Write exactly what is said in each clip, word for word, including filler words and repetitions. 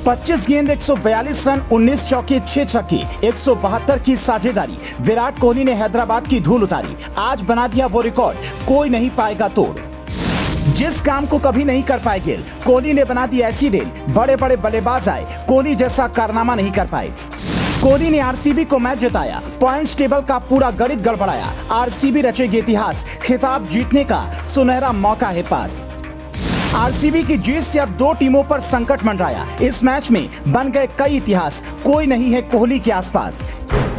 पच्चीस गेंद एक सौ बयालीस रन, उन्नीस चौके, छह छक्के, एक सौ बहत्तर की साझेदारी। विराट कोहली ने हैदराबाद की धूल उतारी। आज बना दिया वो रिकॉर्ड, कोई नहीं पाएगा तोड़। जिस काम को कभी नहीं कर पाए गिल, कोहली ने बना दी ऐसी रेल। बड़े बड़े बल्लेबाज आए, कोहली जैसा कारनामा नहीं कर पाए। कोहली ने आरसीबी को मैच जिताया, पॉइंट्स टेबल का पूरा गणित गड़बड़ाया। आरसीबी रचेगी इतिहास, खिताब जीतने का सुनहरा मौका है पास। आरसीबी की जीत से अब दो टीमों पर संकट मंडराया। इस मैच में बन गए कई इतिहास, कोई नहीं है कोहली के आसपास।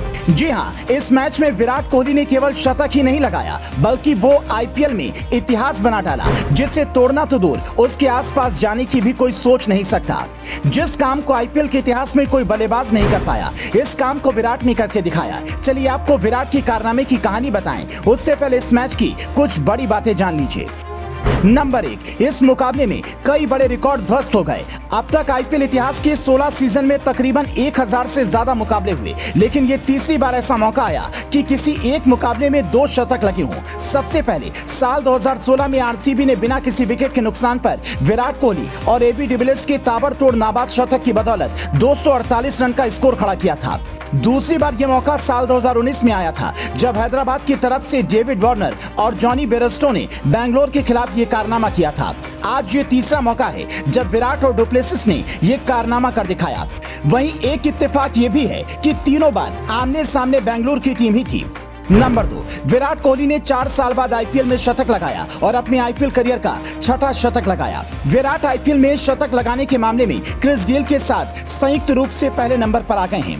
जी हां, इस मैच में विराट कोहली ने केवल शतक ही नहीं लगाया, बल्कि वो आईपीएल में इतिहास बना डाला, जिसे तोड़ना तो दूर, उसके आसपास जाने की भी कोई सोच नहीं सकता। जिस काम को आईपीएल के इतिहास में कोई बल्लेबाज नहीं कर पाया, इस काम को विराट ने करके दिखाया। चलिए आपको विराट की कारनामे की कहानी बताएं, उससे पहले इस मैच की कुछ बड़ी बातें जान लीजिए। नंबर एक, इस मुकाबले में कई बड़े रिकॉर्ड ध्वस्त हो गए। अब तक आईपीएल इतिहास के सोलह सीजन में तकरीबन एक हज़ार से ज्यादा मुकाबले हुए, लेकिन ये तीसरी बार ऐसा मौका आया कि किसी एक मुकाबले में दो शतक लगे हों। सबसे पहले साल दो हज़ार सोलह में आरसीबी ने बिना किसी विकेट के नुकसान पर विराट कोहली और एबी डिविलियर्स के ताबड़तोड़ नाबाद शतक की बदौलत दो सौ अड़तालीस रन का स्कोर खड़ा किया था। दूसरी बार यह मौका साल दो हज़ार उन्नीस में आया था, जब हैदराबाद की तरफ से डेविड वार्नर और जॉनी बेयरस्टो ने बैंगलोर के खिलाफ ये कारनामा किया था। आज ये तीसरा मौका है जब विराट और डुप्लेसिस ने ये कारनामा कर दिखाया। वहीं एक इत्तेफाक ये भी है कि तीनों बार आमने सामने बैंगलोर की टीम ही थी। नंबर दो, विराट कोहली ने चार साल बाद आईपीएल में शतक लगाया और अपने आईपीएल करियर का छठा शतक लगाया। विराट आईपीएल में शतक लगाने के मामले में क्रिस गेल के साथ संयुक्त रूप से पहले नंबर पर आ गए हैं।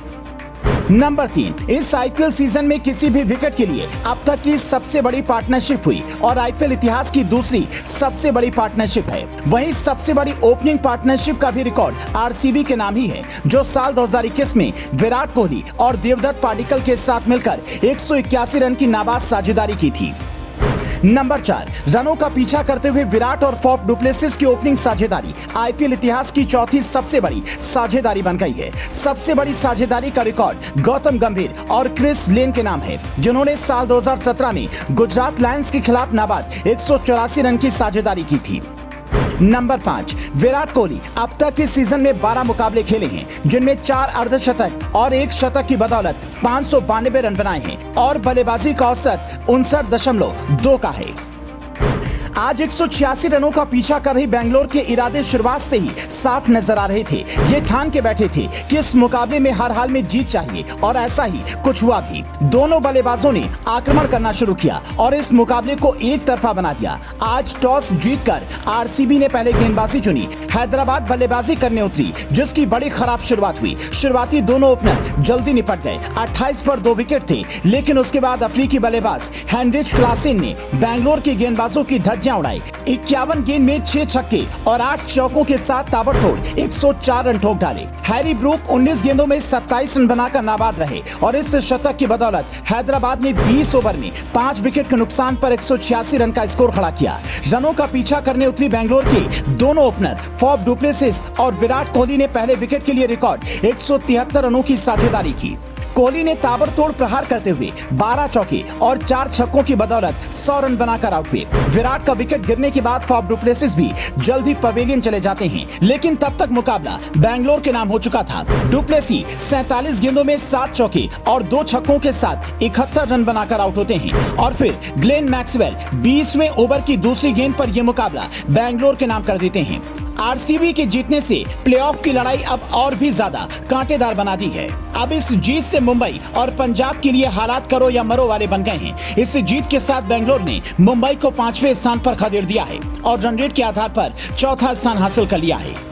नंबर तीन, इस आईपीएल सीजन में किसी भी विकेट के लिए अब तक की सबसे बड़ी पार्टनरशिप हुई और आईपीएल इतिहास की दूसरी सबसे बड़ी पार्टनरशिप है। वहीं सबसे बड़ी ओपनिंग पार्टनरशिप का भी रिकॉर्ड आरसीबी के नाम ही है, जो साल दो हज़ार इक्कीस में विराट कोहली और देवदत्त पाडिक्कल के साथ मिलकर एक सौ इक्यासी रन की नाबाद साझेदारी की थी। नंबर चार, रनों का पीछा करते हुए विराट और फॉफ डुप्लेसिस की ओपनिंग साझेदारी आईपीएल इतिहास की चौथी सबसे बड़ी साझेदारी बन गई है। सबसे बड़ी साझेदारी का रिकॉर्ड गौतम गंभीर और क्रिस लेन के नाम है, जिन्होंने साल दो हज़ार सत्रह में गुजरात लायंस के खिलाफ नाबाद एक सौ चौरासी रन की साझेदारी की थी। नंबर पाँच, विराट कोहली अब तक इस सीजन में बारह मुकाबले खेले हैं, जिनमें चार अर्धशतक और एक शतक की बदौलत पाँच सौ बानवे रन बनाए हैं और बल्लेबाजी का औसत उनसठ दशमलव दो का है। आज एक सौ छियासी रनों का पीछा कर रही बैंगलोर के इरादे शुरुआत से ही साफ नजर आ रहे थे। ये ठान के बैठे थे कि इस मुकाबले में हर हाल में जीत चाहिए, और ऐसा ही कुछ हुआ भी। दोनों बल्लेबाजों ने आक्रमण करना शुरू किया और इस मुकाबले को एक तरफा बना दिया। आज टॉस जीतकर आरसीबी ने पहले गेंदबाजी चुनी। हैदराबाद बल्लेबाजी करने उतरी, जिसकी बड़ी खराब शुरुआत हुई। शुरुआती दोनों ओपनर जल्दी निपट गए। अट्ठाईस पर दो विकेट थे, लेकिन उसके बाद अफ्रीकी बल्लेबाज हेनरिच क्लासेन ने बैंगलोर के गेंदबाजों की धज्जियां उड़ाई। इक्यावन गेंद में छह छक्के और आठ चौकों के साथ ताबड़तोड़ एक सौ चार रन ठोक डाले। हैरी ब्रूक उन्नीस गेंदों में सत्ताईस रन बनाकर नाबाद रहे और इस शतक की बदौलत हैदराबाद ने बीस ओवर में पांच विकेट के नुकसान पर एक सौ छियासी रन का स्कोर खड़ा किया। रनों का पीछा करने उतरी बैंगलोर के दोनों ओपनर फॉफ डुप्लेसिस और विराट कोहली ने पहले विकेट के लिए रिकॉर्ड एक सौ तिहत्तर रनों की साझेदारी की। कोहली ने ताबड़तोड़ प्रहार करते हुए बारह चौके और चार छक्कों की बदौलत सौ रन बनाकर आउट हुए। विराट का विकेट गिरने के बाद फॉफ डुप्लेसिस भी जल्द ही पवेलियन चले जाते हैं, लेकिन तब तक मुकाबला बैंगलोर के नाम हो चुका था। डुप्लेसी सैंतालीस गेंदों में सात चौके और दो छक्कों के साथ इकहत्तर रन बनाकर आउट होते हैं और फिर ग्लेन मैक्सवेल बीसवें ओवर की दूसरी गेंद पर यह मुकाबला बैंगलोर के नाम कर देते हैं। आरसीबी के जीतने से प्लेऑफ की लड़ाई अब और भी ज्यादा कांटेदार बना दी है। अब इस जीत से मुंबई और पंजाब के लिए हालात करो या मरो वाले बन गए हैं। इस जीत के साथ बैंगलोर ने मुंबई को पांचवें स्थान पर खदेड़ दिया है और रन रेट के आधार पर चौथा स्थान हासिल कर लिया है।